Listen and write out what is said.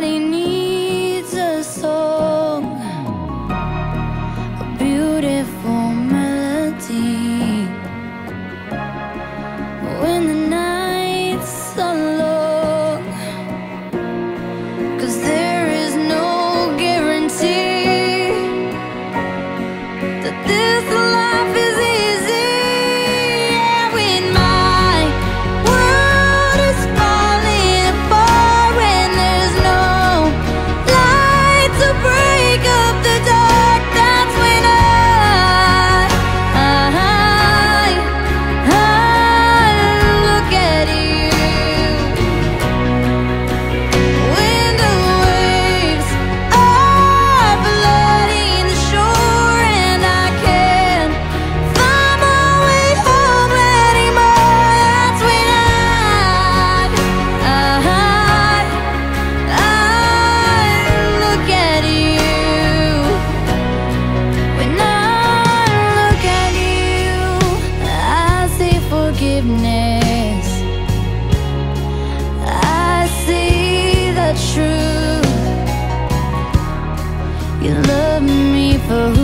Everybody needs a song, a beautiful melody. When the nights are long, 'cause there is no guarantee that this life is easy. Yeah, when my world is falling apart, when there's no light to break up the dark, that's when I look at you. When the waves are flooding the shore and I can't find my way home anymore, that's when I look at you. When I look at you, I see forgiveness. I see the truth. You love me for who